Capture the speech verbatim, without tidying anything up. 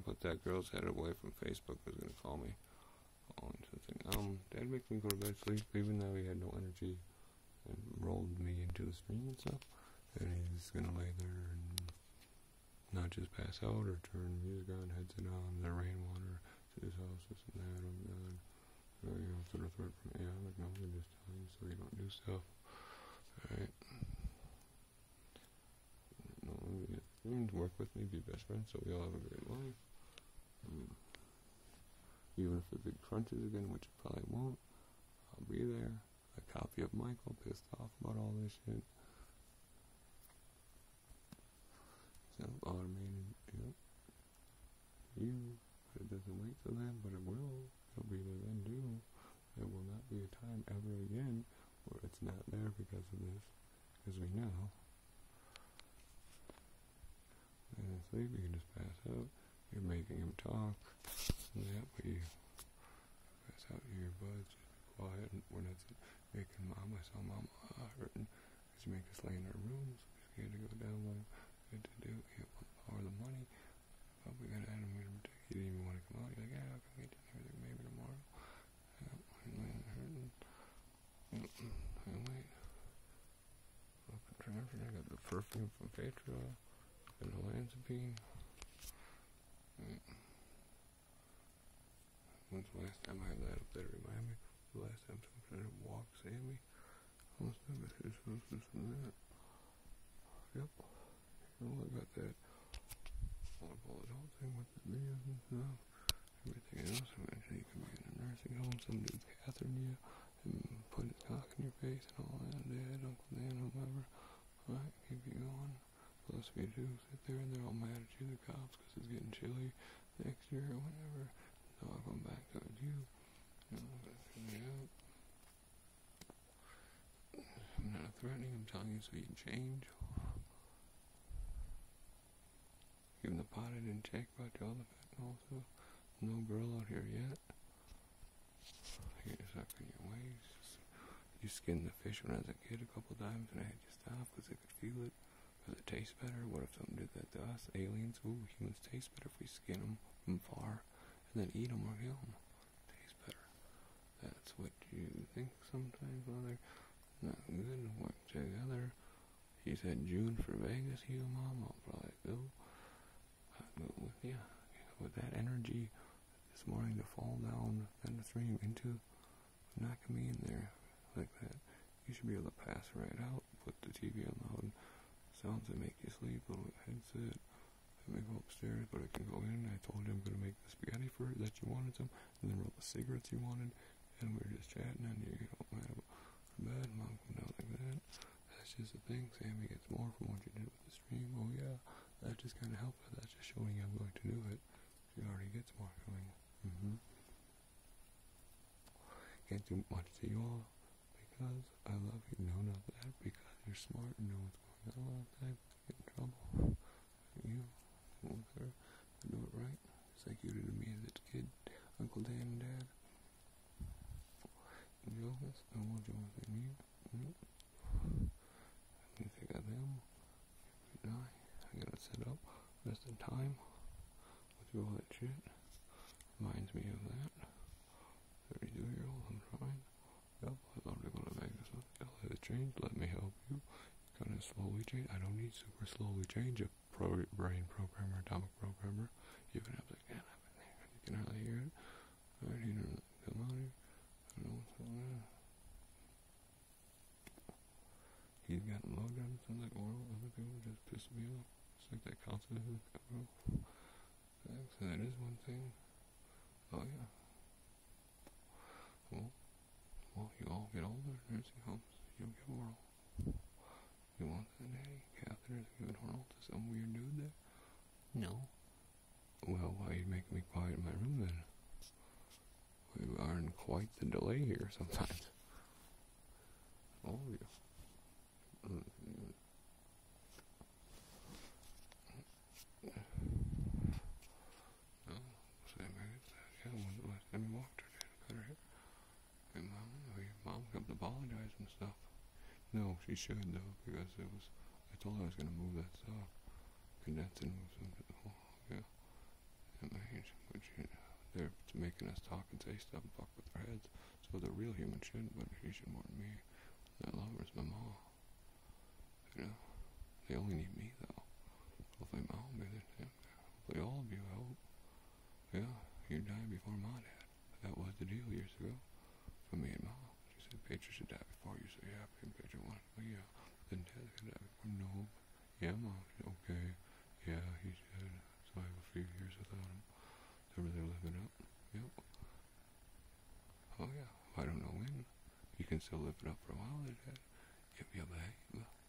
put that girl's head away from Facebook was gonna call me on something. Um, Dad makes me go to bed sleep even though he had no energy and rolled me into the stream and stuff. And he's gonna lay there and not just pass out or turn music on, headset on, the rainwater to his house, this and that, oh god. So, you know, sort of threat from yeah, I'm like, no, I'm just telling you so you don't do stuff. Alright. No, you work with me, be best friends, so we all have a great life. Um, even if the big crunches again, which it probably won't, I'll be there. A copy of Michael, pissed off about all this shit. Self-automated, yep. You, but it doesn't wait till then, but it will. It'll be there then too. There will not be a time ever again where it's not there because of this. Because we know. And in sleep, you can just pass out. You're making him talk. And that way you pass out in your buds, just be quiet. And when it's making mama, I saw mama uh, hurting. Because you make us lay in our rooms. We're scared to go down with him. Good to do. He had one power of the money. But we got to add him. He didn't even want to come out. He's like, yeah, I'll come get you and everything. Maybe tomorrow. Yeah, he's laying there hurting. Yep. And wait. Up in Trafford, I got the perfume from Petra. And the Lanzapine. Right. When's the last time I had that up there to remind me? The last time someone tried to walk Sammy. Almost never his house, this and that. Yep. Oh, I got that volleyball adult thing with the videos and stuff. Everything else, eventually you can be in a nursing home. Some dude's cathering you and putting his cock in your face and all that. Dad, Uncle Dan, whoever. Alright, keep you going. Plus, we do sit there and they're all mad at you, the cops, because it's getting chilly next year or whenever. So I'll come back towards you. You know, that's me out. I'm not threatening, I'm telling you so you can change. Even the pot I didn't check about the elephant also. No girl out here yet. You're stuck in your ways. You skinned the fish when I was a kid a couple times and I had to stop because I could feel it. Does it taste better? What if something did that to us? Aliens? Ooh, humans taste better if we skin them from far and then eat them or kill them. Tastes better. That's what you think sometimes, mother. Not good. Work together. He said June for Vegas. You, Mom. I'll probably go. I'll go with you. With that energy this morning to fall down and the stream into knocking me in there like that. You should be able to pass right out. Put the T V on loud. Sounds that make you sleep, little headset. Let me go upstairs, but I can go in. I told you I'm going to make the spaghetti for it that you wanted some, and then roll the cigarettes you wanted, and we were just chatting, and you get all mad about bed. Mom come down like that. That's just the thing. Sammy gets more from what you did with the stream. Oh yeah, that just kind of helped. That's just showing you I'm going to do it. She already gets more coming. Mm-hmm. Can't do much to you all because I love you. No, not that. Because you're smart and know what's going on. A lot of times get in trouble. You with her to do it right, just like you did to me as a kid, Uncle Dan and Dad. Jonas, no more Jonas than you. Nope. You think of them. You die. I gotta set up. Rest in time. With all that shit. Reminds me of that. thirty-two year old, I'm trying. Yep, I'd love to go to Vegas with you. Let it change. Let me help you. Kind of slowly change. I don't need super slowly change a pro brain programmer, atomic programmer. You can have the can up in there. You can hardly hear it. Alright, you know, come on here. I don't know what's going on. He's gotten low down. Sounds like oral. Other people just piss me off. It's like that constant. Thanks. And that is one thing. Oh yeah. Well, well, you all get older. Nursing homes. You'll get oral. You want that, Daddy? Catheter's giving oral to some weird dude there? No. Well, why are you making me quiet in my room then? We are in quite the delay here sometimes. All of you. Mm-hmm. No, same age. Yeah, when's the last time you walked her, Dad? Cut her hair. Hey, Mom, your mom come to apologize and stuff. No, she should though, because it was, I told her I was going to move that stuff. Condense and move some, oh, yeah. And my making us talk and say stuff and fuck with their heads. So the real human shouldn't, but she should more than me. I love her as my mom. You know, they only need me though. Hopefully my mom is it. Hopefully all of you, I hope. Yeah, you died before my dad. That was the deal years ago. For me and mom. She said Petra should die before you, so yeah, Petra wanted me, yeah. Then dad could die before, no. Yeah, mom, okay. Yeah, he said. So I have a few years without him. To really live it up. Yep. Oh yeah, I don't know when. You can still live it up for a while, dad. If you behave.